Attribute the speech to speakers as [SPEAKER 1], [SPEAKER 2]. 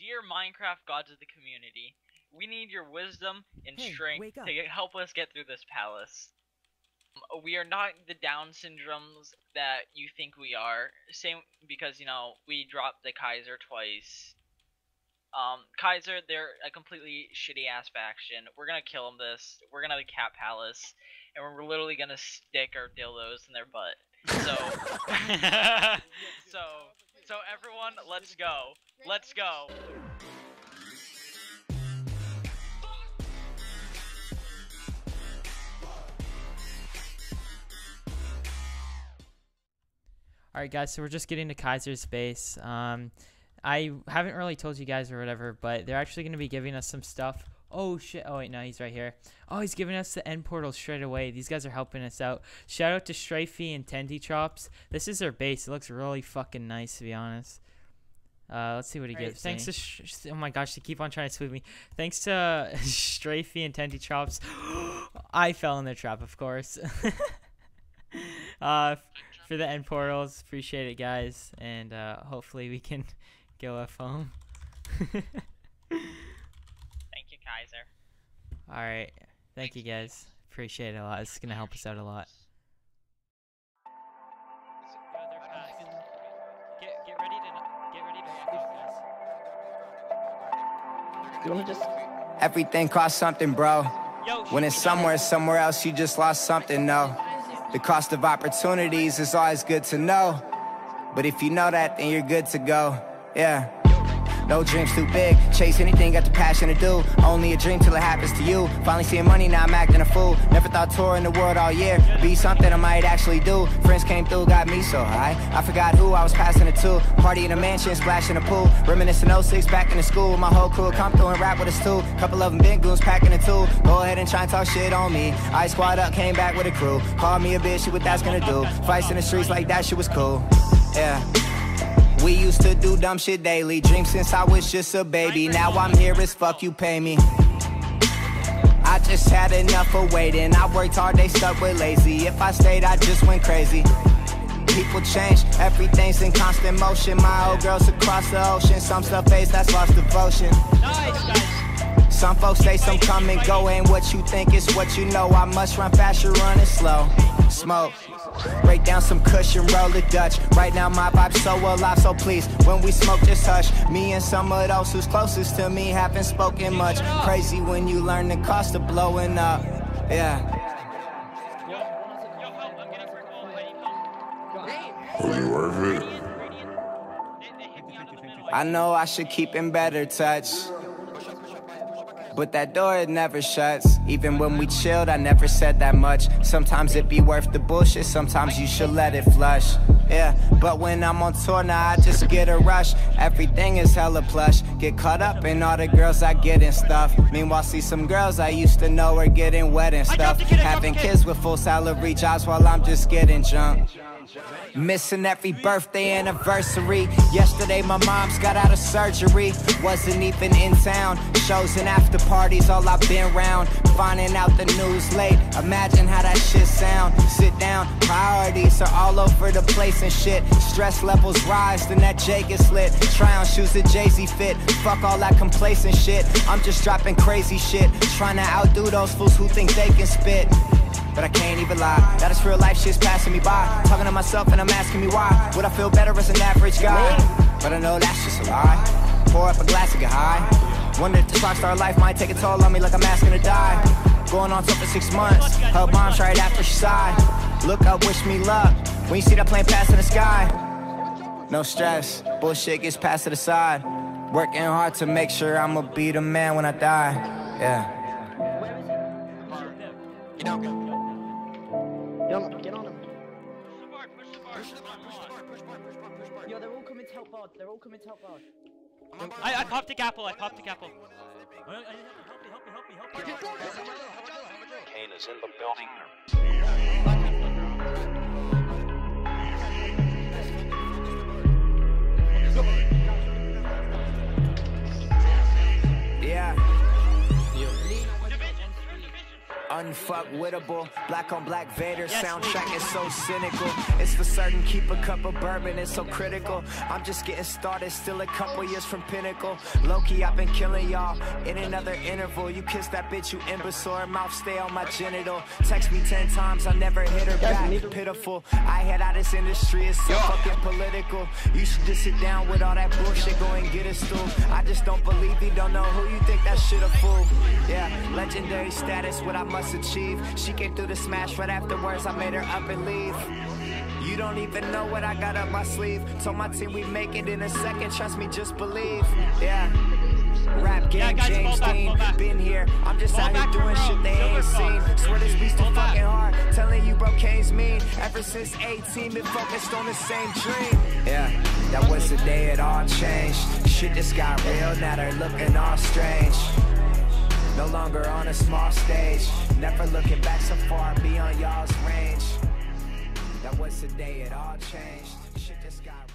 [SPEAKER 1] dear Minecraft gods of the community, we need your wisdom and strength to help us get through this palace. We are not the Down syndromes that you think we are. Same because, you know, we dropped the Kaiser twice. Kaiser, they're a completely shitty ass faction. We're gonna kill them we're gonna have a cat palace, and we're literally gonna stick our dildos in their butt. So, so everyone, let's go. Let's go.
[SPEAKER 2] Alright guys, so we're just getting to Kaiser's base. I haven't really told you guys or whatever, but they're actually going to be giving us some stuff. Oh shit, oh wait, no, he's right here. Oh, he's giving us the end portal straight away. These guys are helping us out. Shout out to Strafey and Tendy Chops. This is their base. It looks really fucking nice, to be honest. Let's see what he gives. Thanks to oh my gosh, they keep on trying to sweep me. Thanks to Strafey and Tendy Chops. I fell in their trap, of course. For the end portals, appreciate it guys, and hopefully we can go F home.
[SPEAKER 1] Thank you, Kaiser.
[SPEAKER 2] Alright, thank you guys, appreciate it a lot. It's gonna help us out a lot. Get ready to guys.
[SPEAKER 3] Do you wanna just
[SPEAKER 4] everything costs something, bro. When it's somewhere else, you just lost something, no. The cost of opportunities is always good to know. But if you know that, then you're good to go. Yeah. No dreams too big. Chase anything, got the passion to do. Only a dream till it happens to you. Finally seeing money, now I'm acting a fool. Never thought touring the world all year be something I might actually do. Friends came through, got me so high. I forgot who I was passing it to. Party in a mansion, splash in a pool. Reminiscing 06, back in the school. My whole crew come through and rap with us too. Couple of them big goons packing a tool. Go ahead and try and talk shit on me. I squad up, came back with a crew. Called me a bitch, shit what that's gonna do. Fights in the streets like that shit was cool. Yeah. We used to do dumb shit daily. Dream since I was just a baby. Now I'm here as fuck, you pay me. I just had enough of waiting. I worked hard, they stuck with lazy. If I stayed, I just went crazy. People change, everything's in constant motion. My old girls across the ocean. Some stuff fades, that's lost devotion. Some folks say some come and go. Ain't what you think, it's what you know. I must run fast, you're running slow. Smoke. Break down some cushion, roll the Dutch. Right now my vibe's so alive, so please, when we smoke just hush. Me and some of those who's closest to me haven't spoken much. Crazy when you learn the cost of blowing up. Yeah.
[SPEAKER 5] Are you worth it?
[SPEAKER 4] I know I should keep in better touch, but that door, it never shuts. Even when we chilled, I never said that much. Sometimes it be worth the bullshit, sometimes you should let it flush. Yeah, but when I'm on tour now, I just get a rush. Everything is hella plush. Get caught up in all the girls I get and stuff. Meanwhile, see some girls I used to know are getting wet and stuff. Having kids with full salary jobs while I'm just getting drunk. Missing every birthday anniversary. Yesterday my mom's got out of surgery. Wasn't even in town. Shows and after parties, all I've been round. Finding out the news late. Imagine how that shit sound. Sit down, priorities are all over the place and shit. Stress levels rise, then that J gets lit. Try on shoes that Jay-Z fit. Fuck all that complacent shit. I'm just dropping crazy shit. Trying to outdo those fools who think they can spit. But I can't even lie, that is real life, shit's passing me by. Talking to myself and I'm asking me why. Would I feel better as an average guy? But I know that's just a lie. Pour up a glass and get high. Wonder if this rockstar life might take a toll on me like I'm asking to die. Going on tour for 6 months, her mom's right after she sighed. Look up, wish me luck, when you see that plane pass in the sky. No stress, bullshit gets passed to the side. Working hard to make sure I'ma be the man when I die. Yeah.
[SPEAKER 3] you know? Get on him. Yo, they're all coming to help Bard. They're all coming to help Bard.
[SPEAKER 2] I popped a gapple, I popped a gapple.
[SPEAKER 6] Help me.
[SPEAKER 7] Kane is in the building.
[SPEAKER 4] Yeah. unfuckwittable. Black on black Vader soundtrack is so cynical. It's for certain, keep a cup of bourbon, it's so critical. I'm just getting started, still a couple years from pinnacle. Low-key, I've been killing y'all in another interval. You kiss that bitch, you imbecile, her mouth stay on my genital. Text me 10 times, I never hit her back. Pitiful, I head out this industry, it's so fucking political. You should just sit down with all that bullshit, go and get a stool. I just don't believe you don't know who you think that shit a fool. Yeah, legendary status, what I must achieve. She came through the smash right afterwards, I made her up and leave. You don't even know what I got up my sleeve. Told my team we make it in a second, trust me, just believe. Yeah, rap game, James Dean, been here. I'm just out here doing shit they ain't seen. Swear this beast too fucking hard, telling you bro Kane's mean. Ever since 18, been focused on the same dream. Yeah, that was the day it all changed. Shit just got real, now they're looking all strange. No longer on a small stage, never looking back so far beyond y'all's range. That was the day it all changed. Shit just got